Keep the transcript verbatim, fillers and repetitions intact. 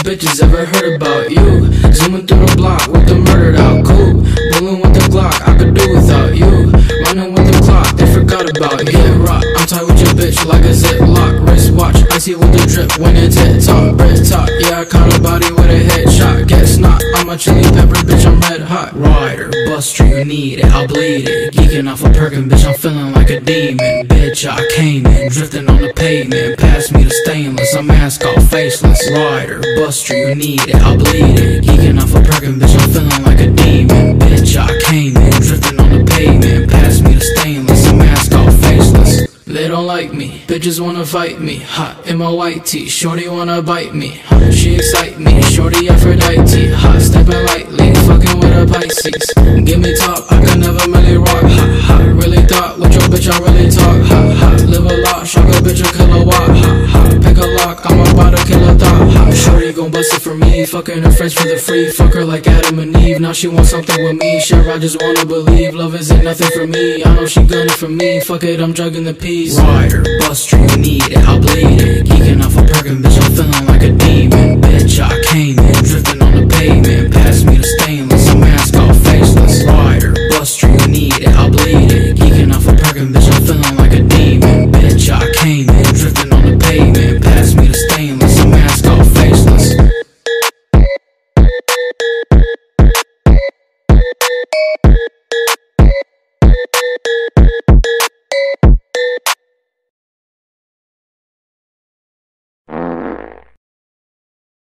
bitches ever heard about you. Zooming through the block with the murdered out coupe. Rolling with the Glock, I could do without you. Running with the clock, they forgot about you. Get rock, I'm tight with your bitch like a ziplock. Wristwatch, icy with the drip when it's hit top. Red top, yeah I caught a body with a headshot. Guess not, I'm a chili pepper, bitch I'm red hot. Rider, buster, you need it, I'll bleed it. Geeking off a Perkin, bitch I'm feeling like a demon. Bitch I came in, drifting on the pavement. Pass me the stainless, I'm mask off, faceless. Rider, buster, you need it, I'll bleed it. Geeking off a Perkin, bitch I'm feeling like a demon. Bitch I came in, drifting on the pavement. Pass me the stainless, I'm mask off, faceless. They don't like me, bitches wanna fight me. Hot in my white tee, shorty wanna bite me. Hot, she excite me, shorty Aphrodite. Hot, stepping lightly, fucking with a Pisces. Give me top, I can never really rock. Hot, hot, really thought, with your bitch I really talk. Hot, hot, live a lot, shock a bitch a kilowatt. Hot, hot, pick a lock, I'm about to kill a thought. Hot, shorty gon' bust it for me, fucking her friends for the free. Fuck her like Adam and Eve, now she wants something with me. Sure, I just wanna believe, love isn't nothing for me. I know she gunning for me, fuck it, I'm drugging the peas. Rider, buster, you need it, I'll bleed it. Geeking off a Perkin, bitch, I'm feeling like a demon. Bitch, I came in, drifting on the pavement. Pass me the stainless, I'm mask off, faceless. Rider, buster, you need it, I'll bleed it. Geeking off a Perkin, bitch, I'm feeling like a demon. Bitch, I came in, drifting on the pavement. Pass me the stainless, I'm mask off, faceless.